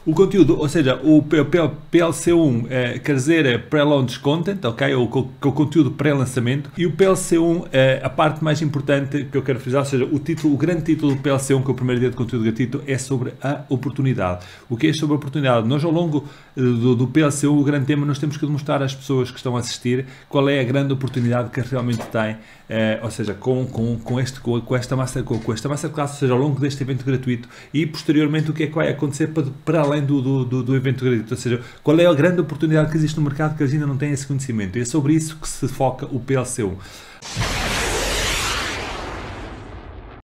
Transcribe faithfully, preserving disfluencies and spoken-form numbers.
O conteúdo, ou seja, o P L C um é, quer dizer Pre-Launch Content, ok? Ou o, o conteúdo pré-lançamento. E o P L C um é a parte mais importante que eu quero frisar, ou seja, o título, o grande título do P L C um, que é o primeiro dia de conteúdo gratuito, é sobre a oportunidade. O que é sobre a oportunidade? Nós, ao longo do, do P L C um, o grande tema, nós temos que demonstrar às pessoas que estão a assistir qual é a grande oportunidade que realmente têm, é, ou seja, com, com, com, este, com, com esta massa, com, com esta masterclass, ou seja, ao longo deste evento gratuito, e posteriormente o que é que vai acontecer para, para além do, do, do, do evento gratuito, ou seja, qual é a grande oportunidade que existe no mercado que eles ainda não têm esse conhecimento. E é sobre isso que se foca o P L C um.